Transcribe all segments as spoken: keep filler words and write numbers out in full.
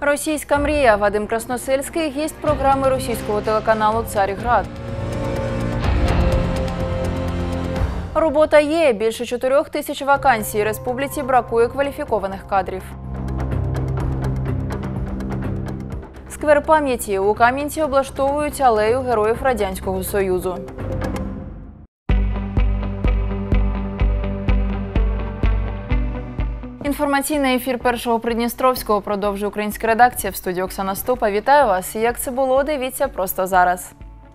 Російська мрія. Вадим Красносельський – гість програми російського телеканалу «Царьград». Робота є. Більше чотирьох тисяч вакансій. Республіці бракує кваліфікованих кадрів. Сквер пам'яті. У Кам'янці облаштовують алею Героїв Радянського Союзу. Інформаційний ефір Першого Придністровського продовжує українська редакція. В студії Оксана Ступа. Вітаю вас. Як це було, дивіться просто зараз.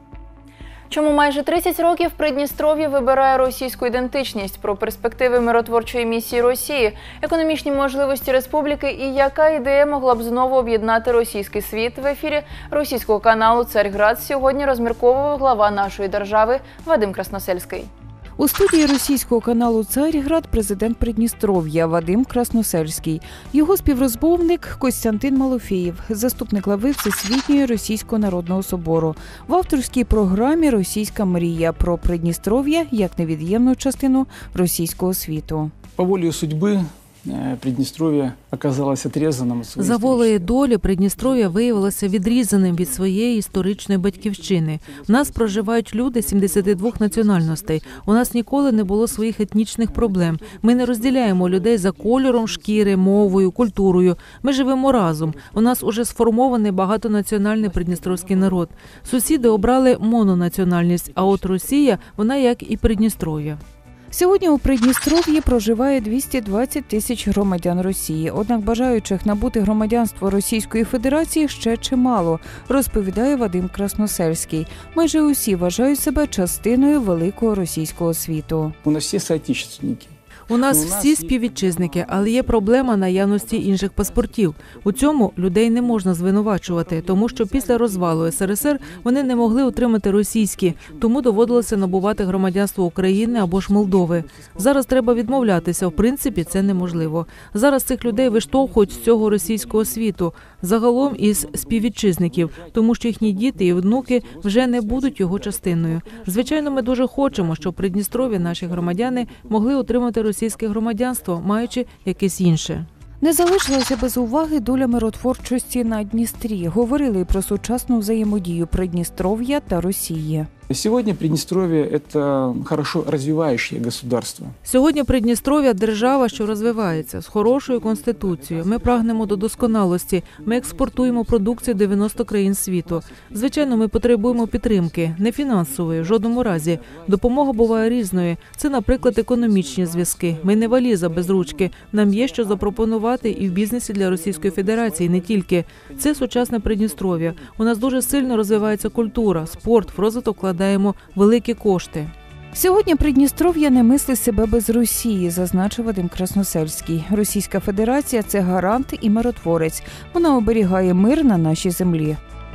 Чому майже тридцять років Придністров'я вибирає російську ідентичність? Про перспективи миротворчої місії Росії, економічні можливості республіки і яка ідея могла б знову об'єднати російський світ в ефірі російського каналу «Царьград» сьогодні розмірковував глава нашої держави Вадим Красносельський. У студії російського каналу «Царьград» президент Придністров'я Вадим Красносельський. Його співрозмовник Костянтин Малофєєв, заступник глави Всесвітньої Російського народного собору. В авторській програмі «Російська мрія» про Придністров'я як невід'ємну частину російського світу. По волі судьби Придністров'я оказалось отрезаним. За волею долі Придністров'я виявилося відрізаним від своєї історичної батьківщини. У нас проживають люди сімдесят два національностей. У нас ніколи не було своїх етнічних проблем. Ми не розділяємо людей за кольором шкіри, мовою, культурою. Ми живемо разом. У нас уже сформований багатонаціональний придністровський народ. Сусіди обрали мононаціональність, а от Росія, вона як і Придністров'я. Сьогодні у Придністров'ї проживає двісті двадцять тисяч громадян Росії. Однак бажаючих набути громадянство Російської Федерації ще чимало, розповідає Вадим Красносельський. Майже усі вважають себе частиною великого російського світу. У нас всі соотечественники. У нас всі співвітчизники, але є проблема наявності інших паспортів. У цьому людей не можна звинувачувати, тому що після розвалу ес ер ес ер вони не могли отримати російські, тому доводилося набувати громадянство України або ж Молдови. Зараз треба відмовлятися, в принципі, це неможливо. Зараз цих людей виштовхують з цього російського світу, загалом із співвітчизників, тому що їхні діти і внуки вже не будуть його частиною. Звичайно, ми дуже хочемо, щоб Придністров'я наші громадяни могли отримати російське громадянство, маючи якесь інше. Не залишилася без уваги доля миротворчості на Дністрі. Говорили про сучасну взаємодію Придністров'я та Росії. Сьогодні Придністров'я – це хорошо розвиваюче государство. Сьогодні Придністров'я – держава, що розвивається, з хорошою конституцією. Ми прагнемо до досконалості. Ми експортуємо продукцію дев'яносто країн світу. Звичайно, ми потребуємо підтримки, не фінансової, в жодному разі. Допомога буває різною. Це, наприклад, економічні зв'язки. Ми не валіза без ручки. Нам є що запропонувати і в бізнесі для Російської Федерації, не тільки. Це сучасне Придністров'я. У нас дуже сильно розвивається культура, спорт, в розвиток вкладаємо великі кошти. Сьогодні Придністров'я не мислить себе без Росії, зазначив Вадим Красносельський. Російська Федерація – це гарант і миротворець. Вона оберігає мир на нашій землі.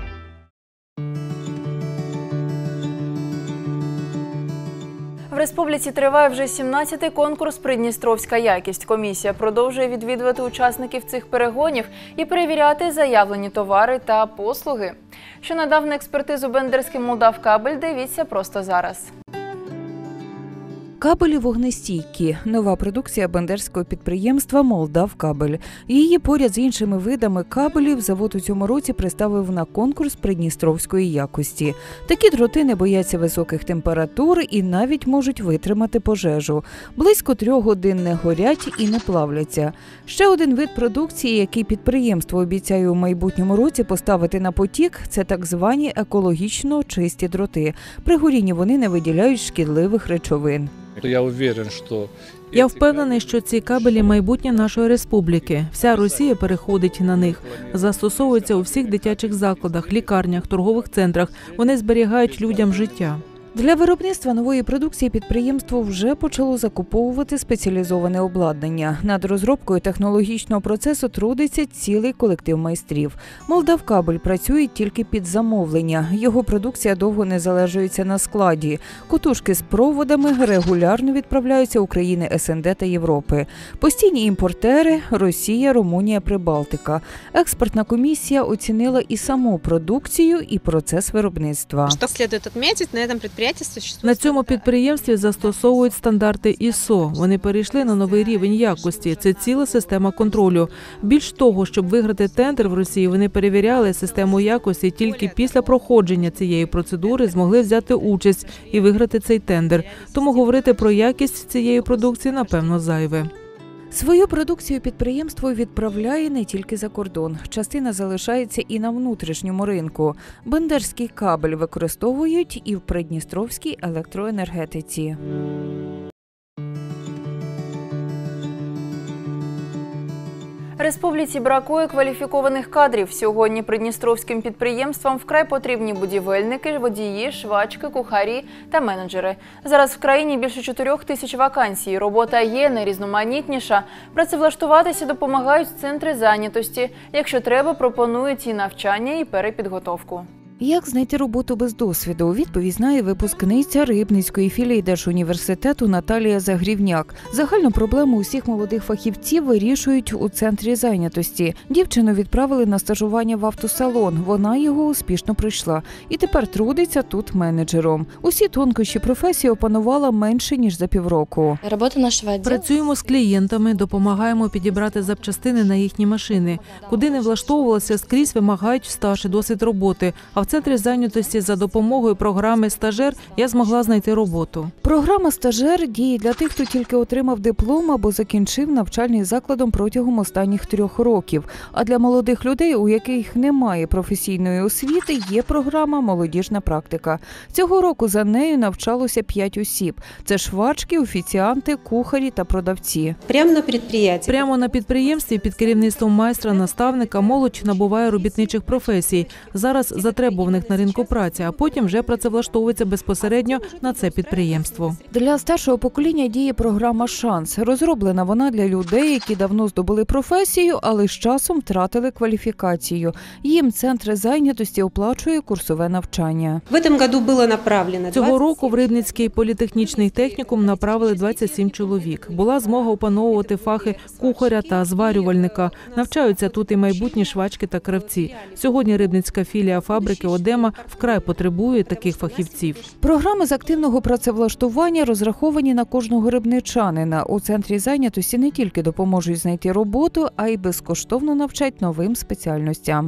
В республіці триває вже сімнадцятий конкурс «Придністровська якість». Комісія продовжує відвідувати учасників цих перегонів і перевіряти заявлені товари та послуги. Що надав на експертизу бендерський «Молдавкабель», дивіться просто зараз. Кабелі вогнестійкі – нова продукція бендерського підприємства «Молдавкабель». Її поряд з іншими видами кабелів завод у цьому році представив на конкурс придністровської якості. Такі дроти не бояться високих температур і навіть можуть витримати пожежу. Близько трьох годин не горять і не плавляться. Ще один вид продукції, який підприємство обіцяє у майбутньому році поставити на потік – це так звані екологічно чисті дроти. При горінні вони не виділяють шкідливих речовин. Я уверен, що Я впевнений, що ці кабелі – майбутнє нашої республіки. Вся Росія переходить на них. Застосовуються у всіх дитячих закладах, лікарнях, торгових центрах. Вони зберігають людям життя. Для виробництва нової продукції підприємство вже почало закуповувати спеціалізоване обладнання. Над розробкою технологічного процесу трудиться цілий колектив майстрів. «Молдавкабель» працює тільки під замовлення. Його продукція довго не залежується на складі. Котушки з проводами регулярно відправляються у країни ес ен де та Європи. Постійні імпортери – Росія, Румунія, Прибалтика. Експертна комісія оцінила і саму продукцію, і процес виробництва. Що слід відмітити, на цьому підприємстві предприятии существует. На цьому підприємстві застосовують стандарти ай ес о. Вони перейшли на новий рівень якості. Це ціла система контролю. Більш того, щоб виграти тендер в Росії, вони перевіряли систему якості. Тільки після проходження цієї процедури змогли взяти участь і виграти цей тендер. Тому говорити про якість цієї продукції, напевно, зайве. Свою продукцію підприємство відправляє не тільки за кордон. Частина залишається і на внутрішньому ринку. Бендерський кабель використовують і в придністровській електроенергетиці. Республіці бракує кваліфікованих кадрів. Сьогодні придністровським підприємствам вкрай потрібні будівельники, водії, швачки, кухарі та менеджери. Зараз в країні більше чотирьох тисяч вакансій. Робота є найрізноманітніша. Працевлаштуватися допомагають центри зайнятості. Якщо треба, пропонують і навчання, і перепідготовку. Як знайти роботу без досвіду? Відповідь знає випускниця Рибницької філії Держуніверситету Наталія Загрівняк. Загальну проблему усіх молодих фахівців вирішують у центрі зайнятості. Дівчину відправили на стажування в автосалон. Вона його успішно пройшла. І тепер трудиться тут менеджером. Усі тонкощі професії опанувала менше, ніж за півроку. Робота нашого відділу. Працюємо з клієнтами, допомагаємо підібрати запчастини на їхні машини. Куди не влаштовувалися, скрізь вимагають стаж і досвід роботи. А в центрі зайнятості за допомогою програми «Стажер» я змогла знайти роботу. Програма «Стажер» діє для тих, хто тільки отримав диплом або закінчив навчальний закладом протягом останніх трьох років. А для молодих людей, у яких немає професійної освіти, є програма «Молодіжна практика». Цього року за нею навчалося п'ять осіб. Це швачки, офіціанти, кухарі та продавці. Прямо на підприємстві. Прямо на підприємстві під керівництвом майстра-наставника молодь набуває робітничих професій. Зараз затребуваних на ринку праці, а потім вже працевлаштовується безпосередньо на це підприємство. Для старшого покоління діє програма «Шанс». Розроблена вона для людей, які давно здобули професію, але з часом втратили кваліфікацію. Їм центр зайнятості оплачує курсове навчання. В цьому році було направлено Цього року в Рибницький політехнічний технікум направили двадцять сім чоловік. Була змога опановувати фахи кухаря та зварювальника. Навчаються тут і майбутні швачки та кравці. Сьогодні Рибницька філія фабрики «Одема» вкрай потребує таких фахівців. Програми з активного працевлаштування розраховані на кожного рибничанина. У центрі зайнятості не тільки допоможуть знайти роботу, а й безкоштовно навчать новим спеціальностям.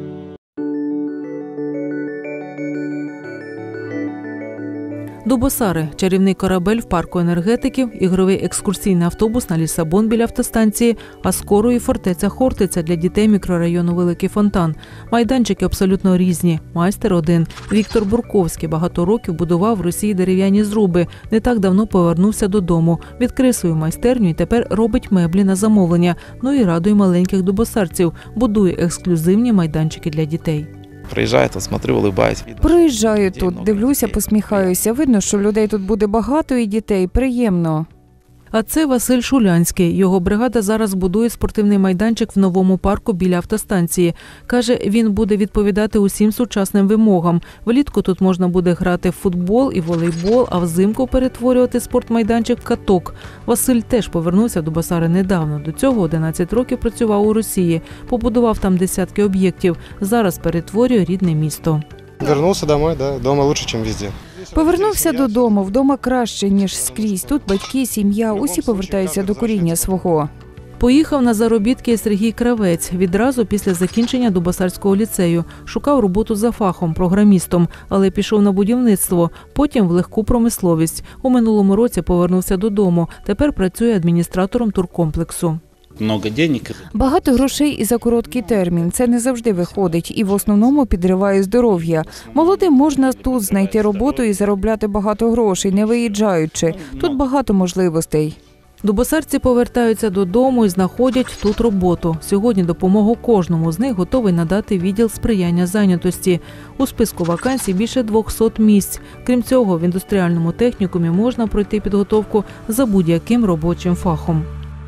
Дубосари – чарівний корабель в парку енергетиків, ігровий екскурсійний автобус на Лісабон біля автостанції, а скоро і фортеця Хортиця для дітей мікрорайону Великий Фонтан. Майданчики абсолютно різні. Майстер один. Віктор Бурковський багато років будував в Росії дерев'яні зруби. Не так давно повернувся додому. Відкрив свою майстерню і тепер робить меблі на замовлення. Ну і радує маленьких дубосарців. Будує ексклюзивні майданчики для дітей. Приїжджаю, тут смотрю, улыбаюсь. Проїжджаю тут, дивлюся, посміхаюся. Видно, що людей тут буде багато і дітей. Приємно. А це Василь Шулянський. Його бригада зараз будує спортивний майданчик в новому парку біля автостанції. Каже, він буде відповідати усім сучасним вимогам. Влітку тут можна буде грати в футбол і волейбол, а взимку перетворювати спортмайданчик в каток. Василь теж повернувся до Дубосари недавно. До цього одинадцять років працював у Росії. Побудував там десятки об'єктів. Зараз перетворює рідне місто. Вернувся домой, да, дома лучше, ніж везде. Повернувся додому, вдома краще, ніж скрізь. Тут батьки, сім'я, усі повертаються до коріння свого. Поїхав на заробітки Сергій Кравець відразу після закінчення Дубосарського ліцею. Шукав роботу за фахом, програмістом, але пішов на будівництво, потім в легку промисловість. У минулому році повернувся додому, тепер працює адміністратором туркомплексу. Багато грошей і за короткий термін. Це не завжди виходить і в основному підриває здоров'я. Молодим можна тут знайти роботу і заробляти багато грошей, не виїжджаючи. Тут багато можливостей. Дубосарці повертаються додому і знаходять тут роботу. Сьогодні допомогу кожному з них готовий надати відділ сприяння зайнятості. У списку вакансій більше двохсот місць. Крім цього, в індустріальному технікумі можна пройти підготовку за будь-яким робочим фахом.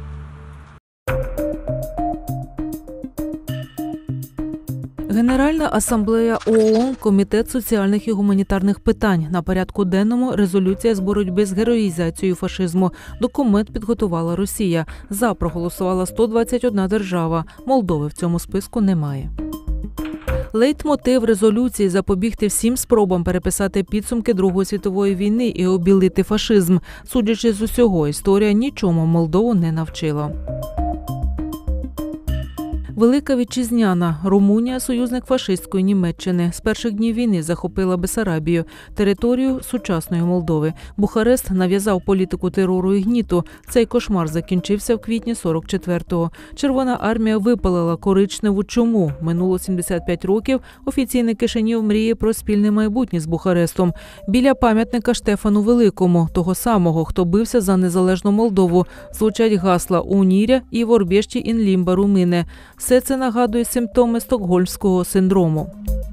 Генеральна асамблея ООН, Комітет соціальних і гуманітарних питань. На порядку денному резолюція з боротьби з героїзацією фашизму. Документ підготувала Росія. За проголосувала сто двадцять одна держава. Молдови в цьому списку немає. Лейтмотив резолюції – запобігти всім спробам переписати підсумки Другої світової війни і обілити фашизм. Судячи з усього, історія нічому Молдову не навчила. Велика Вітчизняна. Румунія – союзник фашистської Німеччини. З перших днів війни захопила Бессарабію – територію сучасної Молдови. Бухарест нав'язав політику терору і гніту. Цей кошмар закінчився в квітні сорок четвертого. Червона армія випалила коричневу чуму. Минуло сімдесят п'ять років. Офіційний Кишинів мріє про спільне майбутнє з Бухарестом. Біля пам'ятника Штефану Великому, того самого, хто бився за незалежну Молдову, звучать гасла «Уніря» і «Ворбєшті ін лімба румине». Все це нагадує симптоми стокгольмського синдрому.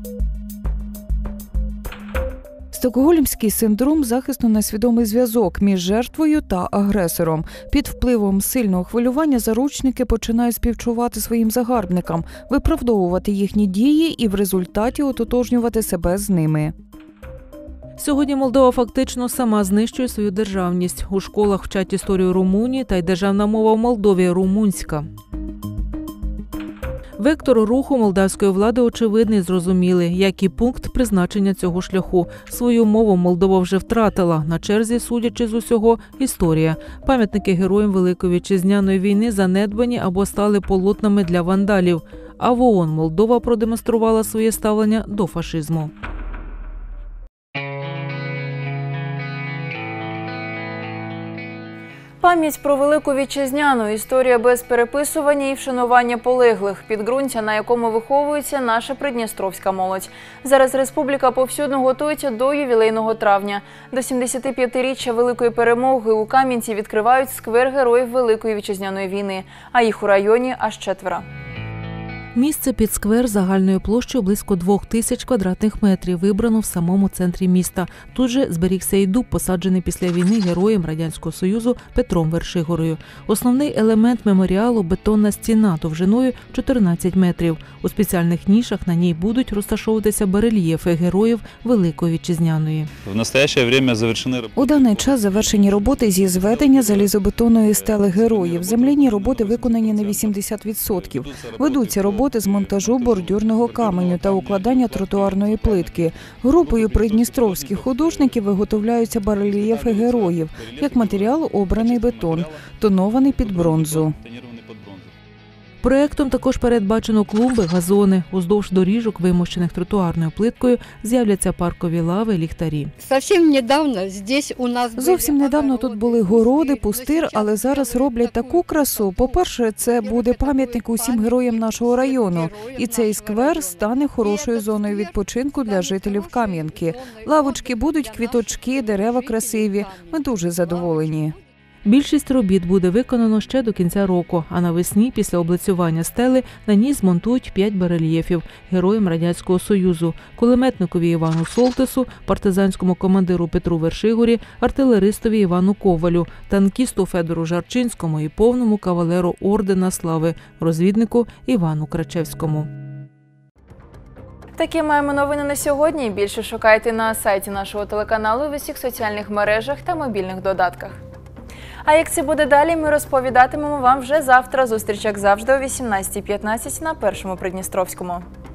Стокгольмський синдром – захисту несвідомий зв'язок між жертвою та агресором. Під впливом сильного хвилювання заручники починають співчувати своїм загарбникам, виправдовувати їхні дії і в результаті ототожнювати себе з ними. Сьогодні Молдова фактично сама знищує свою державність. У школах вчать історію Румунії, та й державна мова в Молдові – румунська. Вектор руху молдавської влади очевидний і зрозумілий, як і пункт призначення цього шляху. Свою мову Молдова вже втратила. На черзі, судячи з усього, історія. Пам'ятники героям Великої Вітчизняної війни занедбані або стали полотнами для вандалів. А в ООН Молдова продемонструвала своє ставлення до фашизму. Пам'ять про Велику Вітчизняну, історія без переписування і вшанування полеглих, підґрунтя, на якому виховується наша придністровська молодь. Зараз республіка повсюдно готується до ювілейного травня. До сімдесятип'ятиріччя Великої перемоги у Кам'янці відкривають сквер героїв Великої Вітчизняної війни, а їх у районі аж четверо. Місце під сквер загальною площею близько двох тисяч квадратних метрів вибрано в самому центрі міста. Тут же зберігся і дуб, посаджений після війни героєм Радянського Союзу Петром Вершигорою. Основний елемент меморіалу – бетонна стіна довжиною чотирнадцять метрів. У спеціальних нішах на ній будуть розташовуватися барельєфи героїв Великої Вітчизняної. В настоящее время завершені... У даний час завершені роботи зі зведення залізобетонної стели героїв. Земляні роботи виконані на вісімдесят відсотків. Ведуться роботи з монтажу бордюрного каменю та укладання тротуарної плитки. Групою придністровських художників виготовляються барельєфи героїв. Як матеріал обраний бетон, тонований під бронзу. Проектом також передбачено клумби, газони. Уздовж доріжок, вимощених тротуарною плиткою, з'являться паркові лави, ліхтарі. Зовсім недавно тут були городи, пустир, але зараз роблять таку красу. По-перше, це буде пам'ятник усім героям нашого району. І цей сквер стане хорошою зоною відпочинку для жителів Кам'янки. Лавочки будуть, квіточки, дерева красиві. Ми дуже задоволені. Більшість робіт буде виконано ще до кінця року, а навесні, після облицювання стели, на ній змонтують п'ять барельєфів героям Радянського Союзу, кулеметникові Івану Солтису, партизанському командиру Петру Вершигорі, артилеристові Івану Ковалю, танкісту Федору Жарчинському і повному кавалеру Ордена Слави, розвіднику Івану Крачевському. Такі маємо новини на сьогодні. Більше шукайте на сайті нашого телеканалу, в усіх соціальних мережах та мобільних додатках. А як це буде далі, ми розповідатимемо вам вже завтра. Зустріч, як завжди, о вісімнадцятій п'ятнадцять на Першому Придністровському.